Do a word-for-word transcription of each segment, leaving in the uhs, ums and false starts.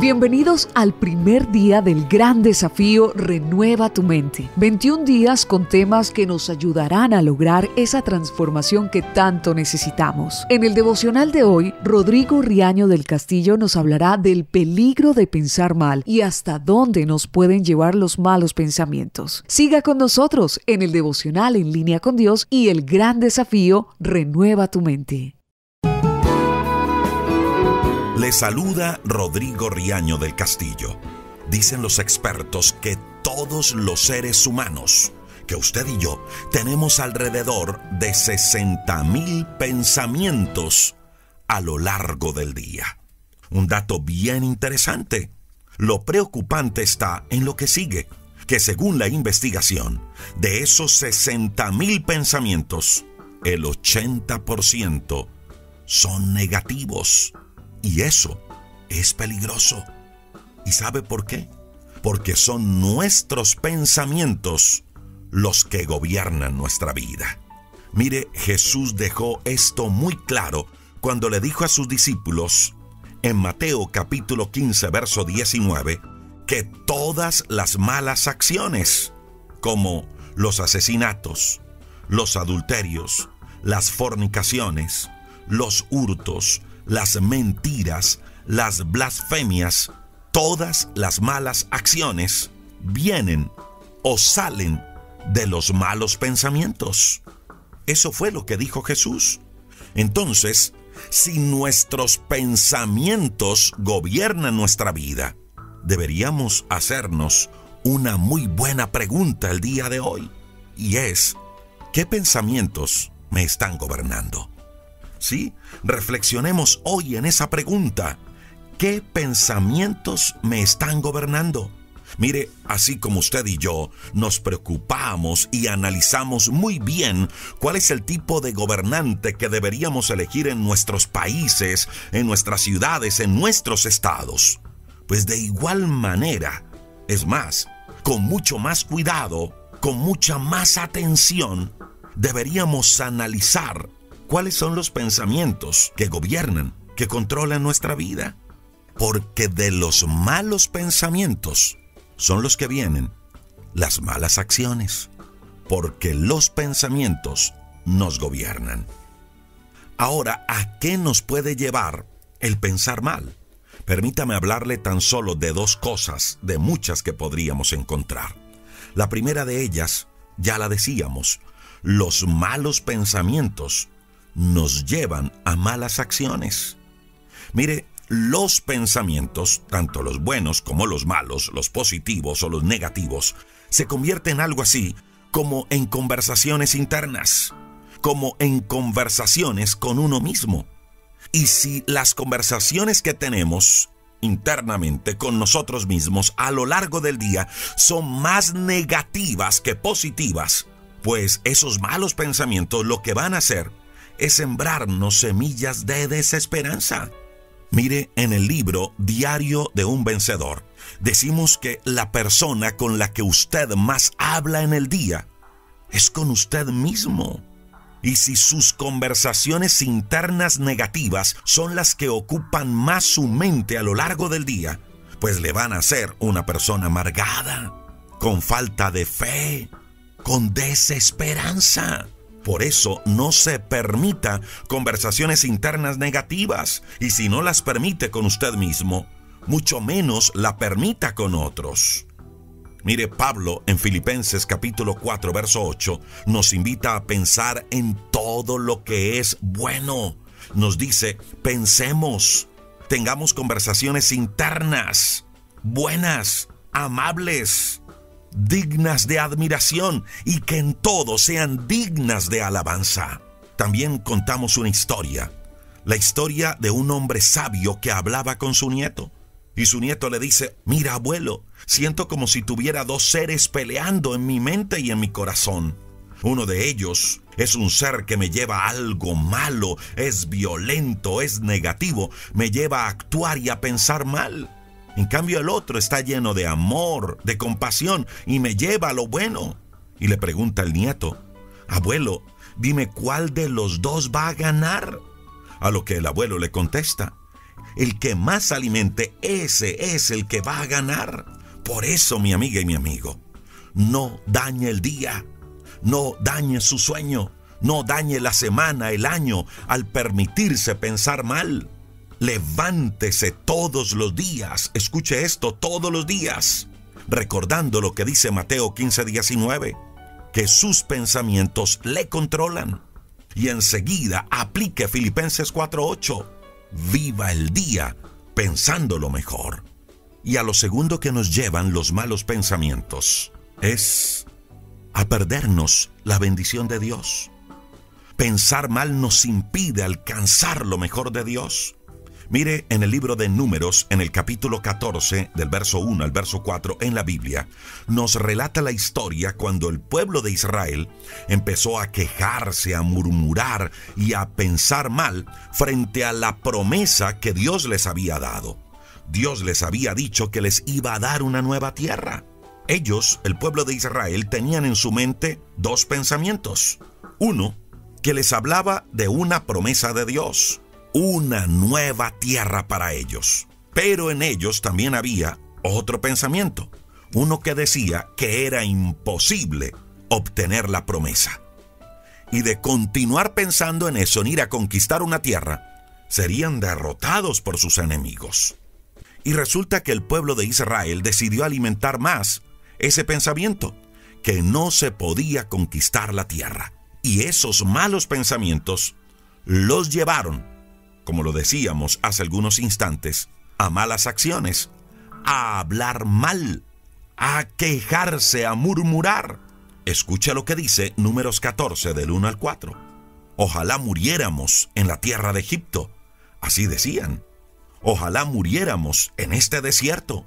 Bienvenidos al primer día del gran desafío Renueva tu Mente. veintiún días con temas que nos ayudarán a lograr esa transformación que tanto necesitamos. En el devocional de hoy, Rodrigo Riaño del Castillo nos hablará del peligro de pensar mal y hasta dónde nos pueden llevar los malos pensamientos. Siga con nosotros en el devocional En Línea con Dios y el gran desafío Renueva tu Mente. Le saluda Rodrigo Riaño del Castillo. Dicen los expertos que todos los seres humanos, que usted y yo, tenemos alrededor de sesenta mil pensamientos a lo largo del día. Un dato bien interesante. Lo preocupante está en lo que sigue, que según la investigación, de esos sesenta mil pensamientos, el ochenta por ciento son negativos. Y eso es peligroso. ¿Y sabe por qué? Porque son nuestros pensamientos los que gobiernan nuestra vida. Mire, Jesús dejó esto muy claro cuando le dijo a sus discípulos en Mateo capítulo quince, verso diecinueve, que todas las malas acciones, como los asesinatos, los adulterios, las fornicaciones, los hurtos, las mentiras, las blasfemias, todas las malas acciones vienen o salen de los malos pensamientos. Eso fue lo que dijo Jesús. Entonces, si nuestros pensamientos gobiernan nuestra vida, deberíamos hacernos una muy buena pregunta el día de hoy. Y es, ¿qué pensamientos me están gobernando? Sí, reflexionemos hoy en esa pregunta. ¿Qué pensamientos me están gobernando? Mire, así como usted y yo nos preocupamos y analizamos muy bien cuál es el tipo de gobernante que deberíamos elegir en nuestros países, en nuestras ciudades, en nuestros estados, pues de igual manera, es más, con mucho más cuidado, con mucha más atención, deberíamos analizar ¿cuáles son los pensamientos que gobiernan, que controlan nuestra vida? Porque de los malos pensamientos son los que vienen las malas acciones. Porque los pensamientos nos gobiernan. Ahora, ¿a qué nos puede llevar el pensar mal? Permítame hablarle tan solo de dos cosas, de muchas que podríamos encontrar. La primera de ellas, ya la decíamos, los malos pensamientos nos llevan a malas acciones. Mire, los pensamientos, tanto los buenos como los malos, los positivos o los negativos, se convierten en algo así como en conversaciones internas, como en conversaciones con uno mismo. Y si las conversaciones que tenemos internamente con nosotros mismos a lo largo del día son más negativas que positivas, pues esos malos pensamientos lo que van a hacer es sembrarnos semillas de desesperanza. Mire, en el libro Diario de un Vencedor, decimos que la persona con la que usted más habla en el día es con usted mismo. Y si sus conversaciones internas negativas son las que ocupan más su mente a lo largo del día, pues le van a hacer una persona amargada, con falta de fe, con desesperanza. Por eso no se permita conversaciones internas negativas, y si no las permite con usted mismo, mucho menos la permita con otros. Mire, Pablo en Filipenses capítulo cuatro, verso ocho, nos invita a pensar en todo lo que es bueno. Nos dice, pensemos, tengamos conversaciones internas, buenas, amables, dignas de admiración y que en todo sean dignas de alabanza. También contamos una historia, la historia de un hombre sabio que hablaba con su nieto. Y su nieto le dice, mira abuelo, siento como si tuviera dos seres peleando en mi mente y en mi corazón. Uno de ellos es un ser que me lleva a algo malo, es violento, es negativo, me lleva a actuar y a pensar mal. En cambio el otro está lleno de amor, de compasión y me lleva a lo bueno. Y le pregunta el nieto, abuelo, dime cuál de los dos va a ganar. A lo que el abuelo le contesta, El que más alimente, ese es el que va a ganar. Por eso, mi amiga y mi amigo, no dañe el día, no dañe su sueño, no dañe la semana, el año, al permitirse pensar mal. Levántese todos los días, escuche esto, todos los días, recordando lo que dice Mateo quince diecinueve, que sus pensamientos le controlan. Y enseguida aplique Filipenses cuatro ocho, viva el día pensando lo mejor. Y a lo segundo que nos llevan los malos pensamientos es a perdernos la bendición de Dios. Pensar mal nos impide alcanzar lo mejor de Dios. Mire, en el libro de Números, en el capítulo catorce, del verso uno al verso cuatro, en la Biblia, nos relata la historia cuando el pueblo de Israel empezó a quejarse, a murmurar y a pensar mal frente a la promesa que Dios les había dado. Dios les había dicho que les iba a dar una nueva tierra. Ellos, el pueblo de Israel, tenían en su mente dos pensamientos. Uno, que les hablaba de una promesa de Dios, una nueva tierra para ellos. Pero en ellos también había otro pensamiento, uno que decía que era imposible obtener la promesa. Y de continuar pensando en eso, en ir a conquistar una tierra, serían derrotados por sus enemigos. Y resulta que el pueblo de Israel decidió alimentar más ese pensamiento, que no se podía conquistar la tierra. Y esos malos pensamientos los llevaron, como lo decíamos hace algunos instantes, a malas acciones, a hablar mal, a quejarse, a murmurar. Escucha lo que dice Números catorce, del uno al cuatro. Ojalá muriéramos en la tierra de Egipto. Así decían. Ojalá muriéramos en este desierto.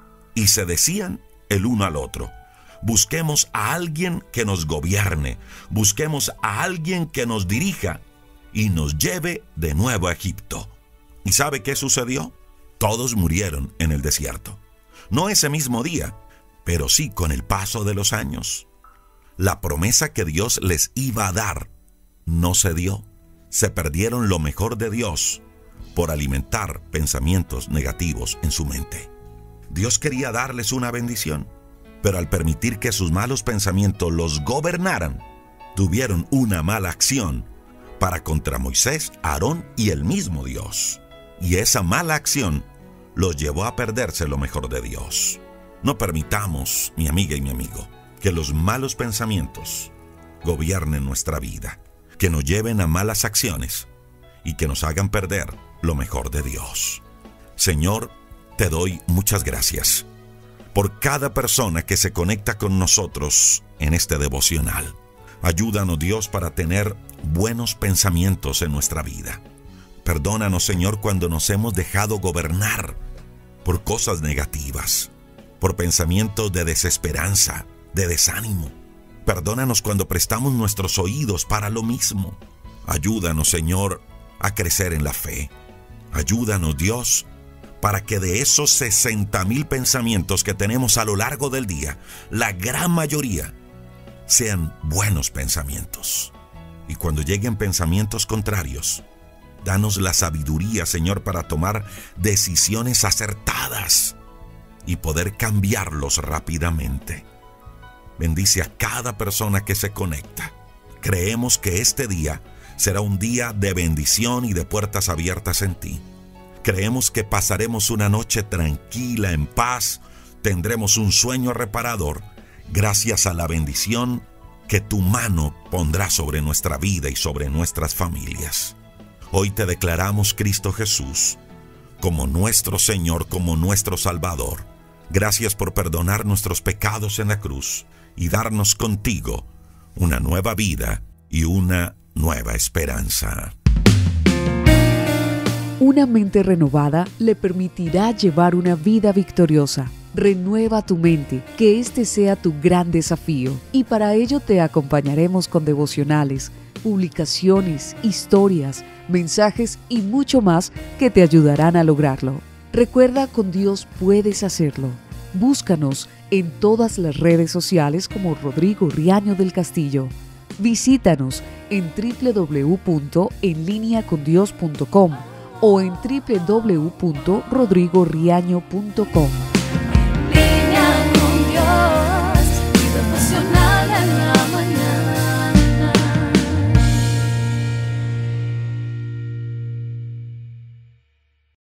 Y se decían el uno al otro. Busquemos a alguien que nos gobierne. Busquemos a alguien que nos dirija y nos lleve de nuevo a Egipto. ¿Y sabe qué sucedió? Todos murieron en el desierto. No ese mismo día, pero sí con el paso de los años. La promesa que Dios les iba a dar no se dio. Se perdieron lo mejor de Dios por alimentar pensamientos negativos en su mente. Dios quería darles una bendición, pero al permitir que sus malos pensamientos los gobernaran, tuvieron una mala acción para contra Moisés, Aarón y el mismo Dios. Y esa mala acción los llevó a perderse lo mejor de Dios. No permitamos, mi amiga y mi amigo, que los malos pensamientos gobiernen nuestra vida, que nos lleven a malas acciones y que nos hagan perder lo mejor de Dios. Señor, te doy muchas gracias por cada persona que se conecta con nosotros en este devocional. Ayúdanos, Dios, para tener buenos pensamientos en nuestra vida. Perdónanos, Señor, cuando nos hemos dejado gobernar por cosas negativas, por pensamientos de desesperanza, de desánimo. Perdónanos cuando prestamos nuestros oídos para lo mismo. Ayúdanos, Señor, a crecer en la fe. Ayúdanos, Dios, para que de esos sesenta mil pensamientos que tenemos a lo largo del día, la gran mayoría sean buenos pensamientos. Y cuando lleguen pensamientos contrarios, danos la sabiduría, Señor, para tomar decisiones acertadas y poder cambiarlos rápidamente. Bendice a cada persona que se conecta. Creemos que este día será un día de bendición y de puertas abiertas en ti. Creemos que pasaremos una noche tranquila, en paz, tendremos un sueño reparador, gracias a la bendición que tu mano pondrá sobre nuestra vida y sobre nuestras familias. Hoy te declaramos, Cristo Jesús, como nuestro Señor, como nuestro Salvador. Gracias por perdonar nuestros pecados en la cruz y darnos contigo una nueva vida y una nueva esperanza. Una mente renovada le permitirá llevar una vida victoriosa. Renueva tu mente, que este sea tu gran desafío. Y para ello te acompañaremos con devocionales, publicaciones, historias, mensajes y mucho más que te ayudarán a lograrlo. Recuerda, con Dios puedes hacerlo. Búscanos en todas las redes sociales como Rodrigo Riaño del Castillo. Visítanos en doble u doble u doble u punto en línea con dios punto com o en doble u doble u doble u punto rodrigo riaño punto com. Línea con Dios.